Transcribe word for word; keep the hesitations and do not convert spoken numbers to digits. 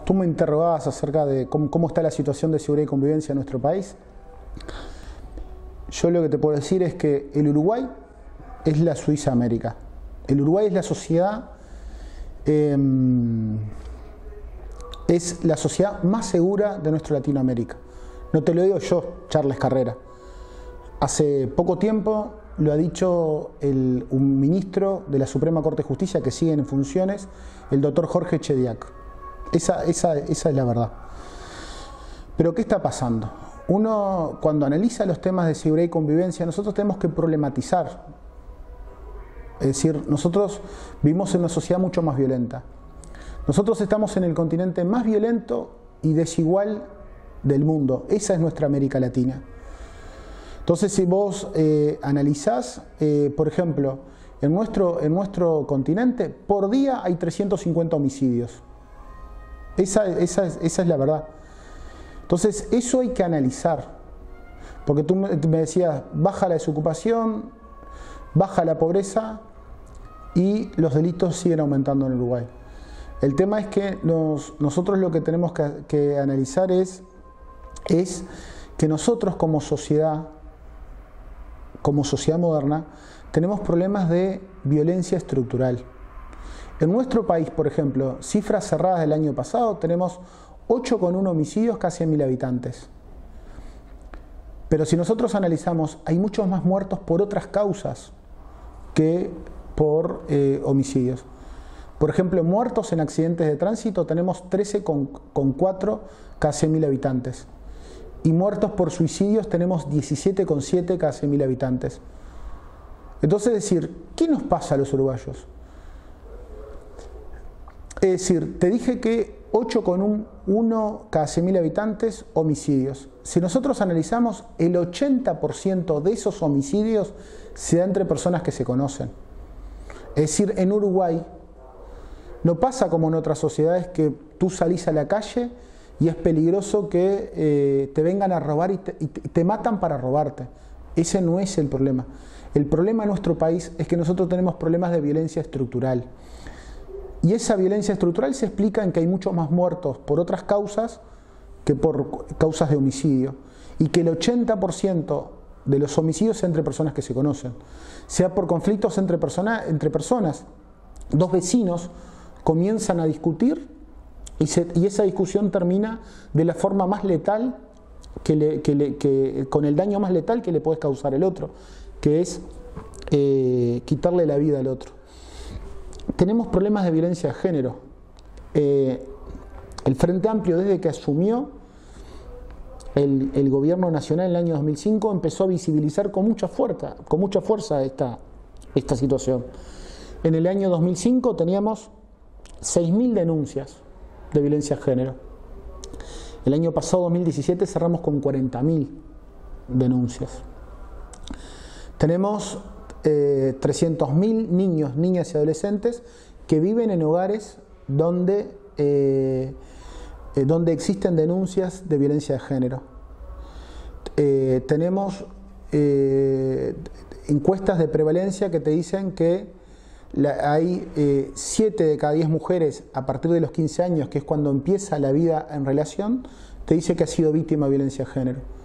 tú me interrogabas acerca de cómo, cómo está la situación de seguridad y convivencia en nuestro país. Yo lo que te puedo decir es que el Uruguay es la Suiza América. El Uruguay es la sociedad, eh, es la sociedad más segura de nuestra Latinoamérica. No te lo digo yo, Charles Carrera. Hace poco tiempo lo ha dicho el, un ministro de la Suprema Corte de Justicia que sigue en funciones, el doctor Jorge Chediak. Esa, esa, esa es la verdad. Pero ¿qué está pasando? Uno, cuando analiza los temas de seguridad y convivencia, nosotros tenemos que problematizar. Es decir, nosotros vivimos en una sociedad mucho más violenta. Nosotros estamos en el continente más violento y desigual del mundo. Esa es nuestra América Latina. Entonces, si vos eh, analizás, eh, por ejemplo, en nuestro, en nuestro continente, por día hay trescientos cincuenta homicidios. Esa, esa, esa es la verdad. Entonces, eso hay que analizar. Porque tú me decías, baja la desocupación, baja la pobreza y los delitos siguen aumentando en Uruguay. El tema es que nos, nosotros lo que tenemos que, que analizar es, es que nosotros como sociedad, como sociedad moderna, tenemos problemas de violencia estructural. En nuestro país, por ejemplo, cifras cerradas del año pasado, tenemos ocho coma uno homicidios casi a mil habitantes. Pero si nosotros analizamos, hay muchos más muertos por otras causas que por eh, homicidios. Por ejemplo, muertos en accidentes de tránsito tenemos trece coma cuatro cada cien mil habitantes. Y muertos por suicidios tenemos diecisiete coma siete cada cien mil habitantes. Entonces, es decir, ¿qué nos pasa a los uruguayos? Es decir, te dije que ocho coma uno cada cien mil habitantes homicidios. Si nosotros analizamos, el ochenta por ciento de esos homicidios se da entre personas que se conocen. Es decir, en Uruguay no pasa como en otras sociedades que tú salís a la calle y es peligroso que eh, te vengan a robar y te, y te matan para robarte. Ese no es el problema. El problema en nuestro país es que nosotros tenemos problemas de violencia estructural. Y esa violencia estructural se explica en que hay muchos más muertos por otras causas que por causas de homicidio. Y que el ochenta por ciento de los homicidios es entre personas que se conocen. Sea por conflictos entre, persona, entre personas. Dos vecinos comienzan a discutir y, se, y esa discusión termina de la forma más letal, que le, que le, que, con el daño más letal que le puedes causar el otro, que es eh, quitarle la vida al otro. Tenemos problemas de violencia de género. Eh, el Frente Amplio, desde que asumió el, el gobierno nacional en el año dos mil cinco, empezó a visibilizar con mucha fuerza, con mucha fuerza esta, esta situación. En el año dos mil cinco teníamos seis mil denuncias de violencia de género. El año pasado, dos mil diecisiete, cerramos con cuarenta mil denuncias. Tenemos eh, trescientos mil niños, niñas y adolescentes que viven en hogares donde, eh, eh, donde existen denuncias de violencia de género. Eh, tenemos eh, encuestas de prevalencia que te dicen que La, hay siete eh, de cada diez mujeres a partir de los quince años, que es cuando empieza la vida en relación, te dice que ha sido víctima de violencia de género.